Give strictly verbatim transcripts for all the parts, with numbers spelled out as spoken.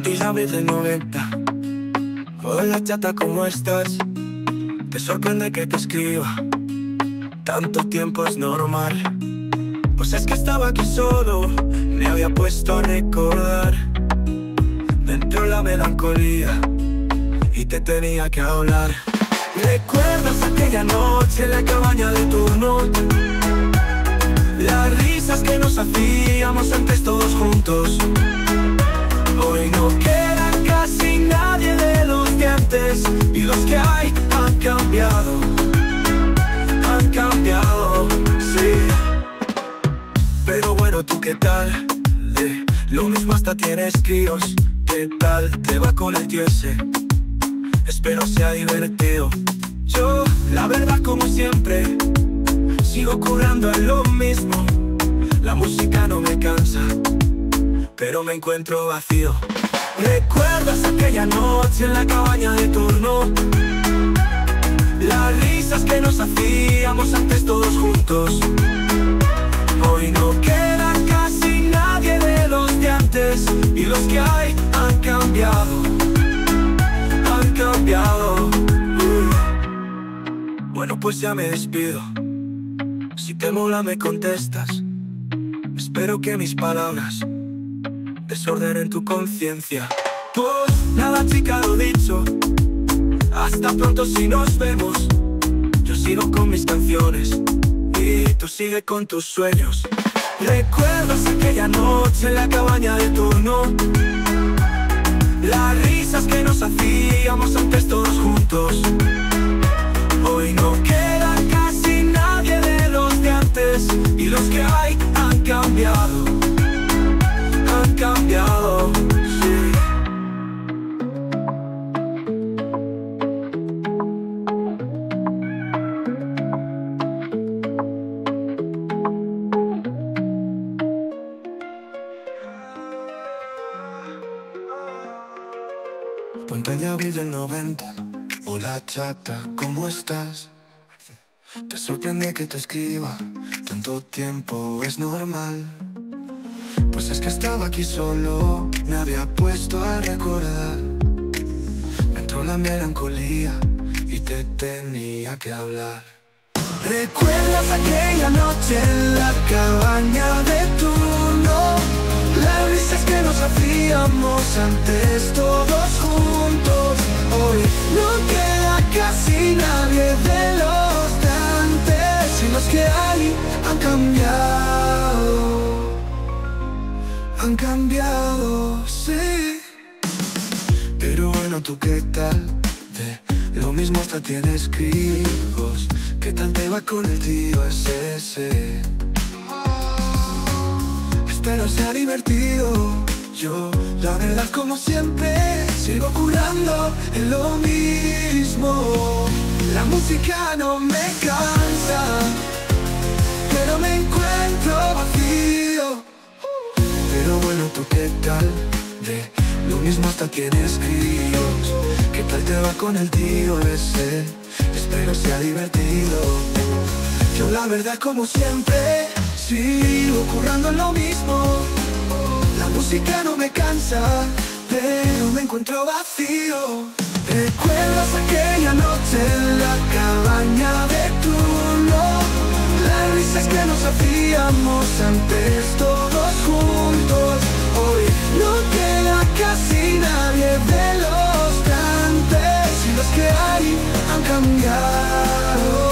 Y la vez del noventa. Hola chata, ¿cómo estás? Te sorprende que te escriba. Tanto tiempo es normal. Pues es que estaba aquí solo, me había puesto a recordar. Me entró la melancolía y te tenía que hablar. ¿Recuerdas aquella noche en la cabaña de turno? Las risas que nos hacíamos antes todos juntos. Hoy no queda casi nadie de los de antes, y los que hay han cambiado, han cambiado, sí. Pero bueno, ¿tú qué tal? Eh, lo mismo hasta tienes críos. ¿Qué tal te va con el tío ese? Espero sea divertido. Yo, la verdad como siempre, sigo currando en lo mismo. La música no me cansa, pero me encuentro vacío. ¿Recuerdas aquella noche en la cabaña de turno? Las risas que nos hacíamos antes todos juntos. Hoy no queda casi nadie de los de antes, y los que hay han cambiado, han cambiado. uh. Bueno, pues ya me despido. Si te mola me contestas. Espero que mis palabras desordenen tu conciencia. Pues nada chica, lo dicho. Hasta pronto si nos vemos. Yo sigo con mis canciones y tú sigue con tus sueños. ¿Recuerdas aquella noche en la cabaña de turno? Las risas que nos hacíamos antes todos juntos. Hoy no queda casi nadie de los de antes, y los que hay han cambiado, han cambiado, sí. Ponte de abril del noventa. Hola chata, ¿cómo estás? Te sorprende que te escriba. Tanto tiempo es normal. Pues es que estaba aquí solo, me había puesto a recordar. Me entró la melancolía y te tenía que hablar. ¿Recuerdas aquella noche en la cabaña de turno? Las risas que nos hacíamos antes todos juntos. Hoy no queda casi nadie de los de antes, y los que hay han cambiado, han cambiado, sí. Pero bueno, ¿tú qué tal? De lo mismo hasta tienes críos. ¿Qué tal te va con el tío ese? ese? Espero sea divertido. Yo, la verdad como siempre, sigo curando en lo mismo. La música no me cansa, pero me encuentro vacío. Pero bueno, ¿tú qué tal? De lo mismo hasta tienes críos. ¿Qué tal te va con el tío ese? Espero sea divertido. Yo la verdad como siempre, sigo currando en lo mismo. La música no me cansa, pero me encuentro vacío. ¿Recuerdas aquella noche en la cabaña de turno? Las risas que nos hacíamos antes todos juntos. Hoy no queda casi nadie de los de antes, y los que hay han cambiado.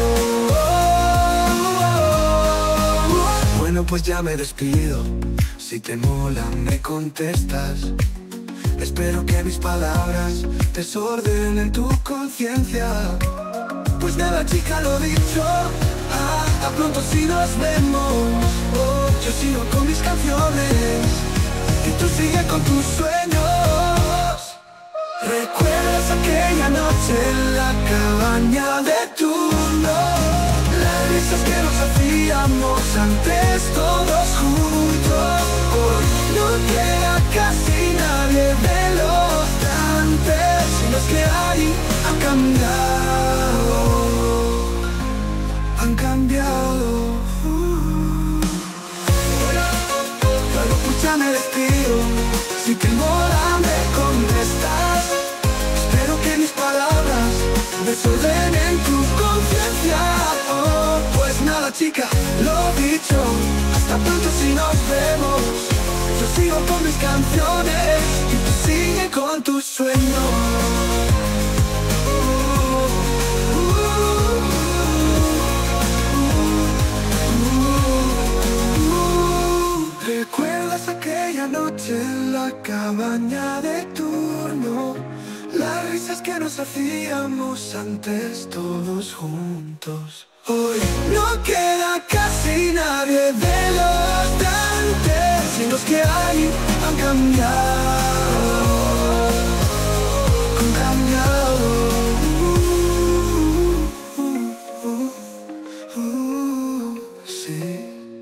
Bueno, pues ya me despido. Si te mola me contestas. Espero que mis palabras desordenen tu conciencia. Pues nada chica, lo dicho. Hasta pronto si nos vemos. Oh, yo sigo con mis canciones y tú sigue con tus sueños. ¿Recuerdas aquella noche en la cabaña de turno? Las risas que nos hacíamos antes todos juntos. Hoy no queda casi nadie de los de antes, y los que hay han cambiado, han cambiado. uh. Pero pues ya me despido. Si te mola chica, lo dicho, hasta pronto si nos vemos. Yo sigo con mis canciones y tú sigue con tus sueños. ¿Recuerdas aquella noche en la cabaña de turno? Las risas que nos hacíamos antes todos juntos. Hoy no queda casi nadie de los de antes, y los que hay han cambiado, han cambiado. Uh, uh, uh, uh, sí.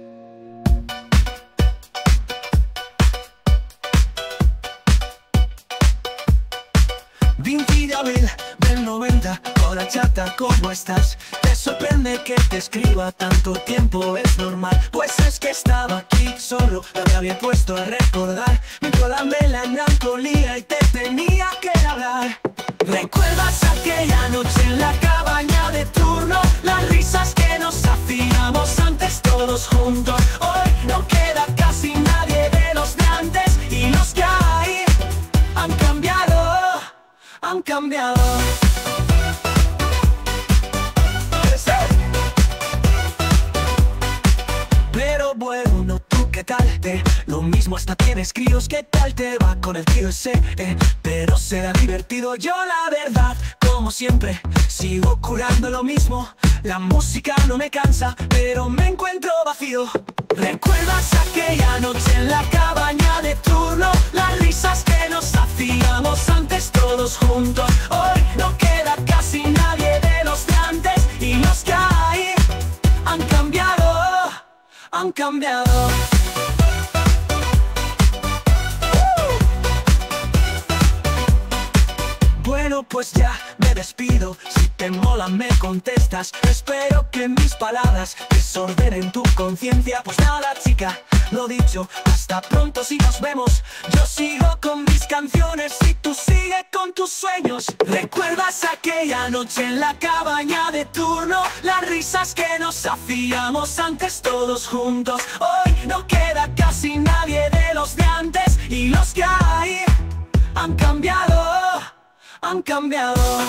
veinte de abril del noventa, hola chata, ¿cómo estás? Te sorprende que te escriba tanto tiempo, es normal. Pues es que estaba aquí solo, me había puesto a recordar. Me entró la melancolía y te tenía que hablar. ¿Recuerdas aquella noche en la cabaña de turno? Las risas que nos hacíamos antes todos juntos. Hoy no queda casi nadie de los de antes, y los que hay han cambiado, han cambiado. Pero bueno, ¿tú qué tal? Te lo mismo, hasta tienes críos. ¿Qué tal te va con el tío ese? Eh, pero será divertido. Yo la verdad, como siempre, sigo curando lo mismo. La música no me cansa, pero me encuentro vacío. ¿Recuerdas aquella noche en la cabaña de turno? Las risas que nos hacíamos antes todos juntos. Hoy no queda casi nadie de los de antes, y los que hay han cambiado, han cambiado. Bueno, pues ya me despido. Si te mola me contestas. Espero que mis palabras desordenen tu conciencia. Pues nada chica, lo dicho, hasta pronto si nos vemos. Yo sigo con mis canciones y tú sigue con tus sueños. ¿Recuerdas aquella noche en la cabaña de turno? Las risas que nos hacíamos antes todos juntos. Hoy no queda casi nadie de los de antes, y los que hay han cambiado, han cambiado.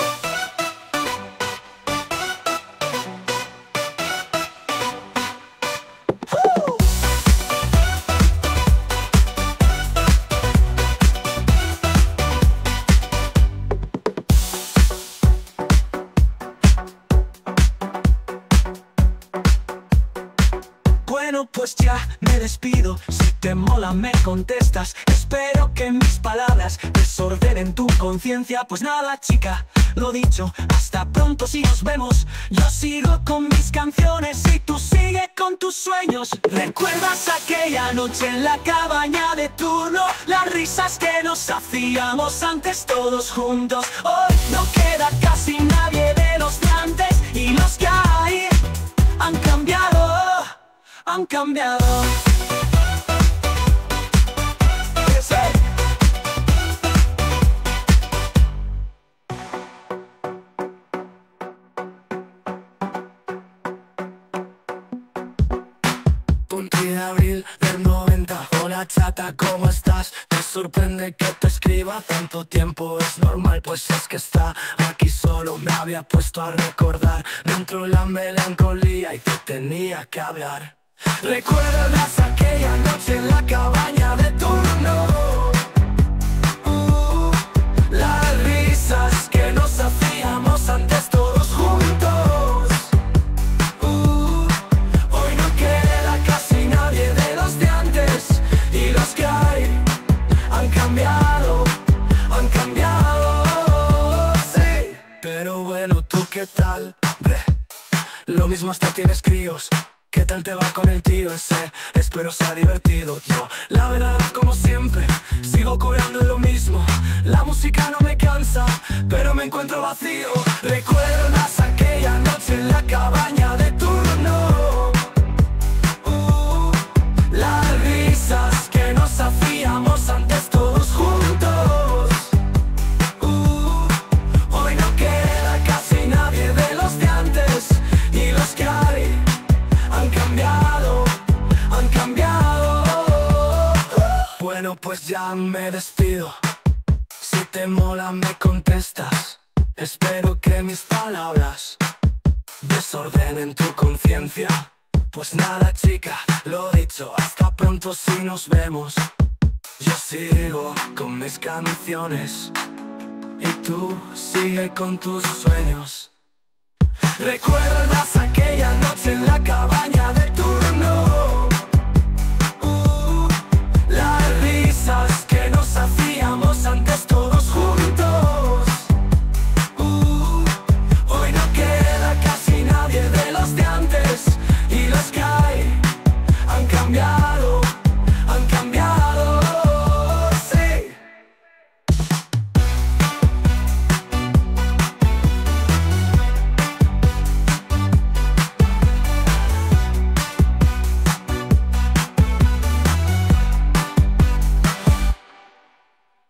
Bueno, pues ya me despido. Si te mola me contestas. Espero que mis palabras desordenen tu conciencia. Pues nada chica, lo dicho, hasta pronto si nos vemos. Yo sigo con mis canciones y tú sigue con tus sueños. ¿Recuerdas aquella noche en la cabaña de turno? Las risas que nos hacíamos antes todos juntos. Hoy no queda casi nadie de los de antes, y los que hay han cambiado, han cambiado. veinte de abril del noventa, hola chata, ¿cómo estás? Te sorprende que te escriba tanto tiempo, es normal. Pues es que está aquí solo, me había puesto a recordar. Me entró la melancolía y te tenía que hablar. ¿Recuerdas aquella noche en la cabaña de turno? Uh, las risas que nos hacíamos antes todos juntos. Uh, hoy no queda casi nadie de los de antes, y los que hay han cambiado, han cambiado, sí. Pero bueno, ¿tú qué tal? Ve, lo mismo, hasta tienes críos. ¿Qué tal te va con el tío ese? Espero sea divertido. Yo, la verdad, como siempre, sigo curando lo mismo. La música no me cansa, pero me encuentro vacío. ¿Recuerdas aquella noche en la cabaña de turno? Uh, las risas que nos hacíamos antes todos juntos. Uh, hoy no queda casi nadie de los de antes, y los que hay Bueno, pues ya me despido. Si te mola me contestas. Espero que mis palabras desordenen tu conciencia. Pues nada chica, lo dicho, hasta pronto si nos vemos. Yo sigo con mis canciones y tú sigue con tus sueños. ¿Recuerdas aquella noche en la cabaña de tu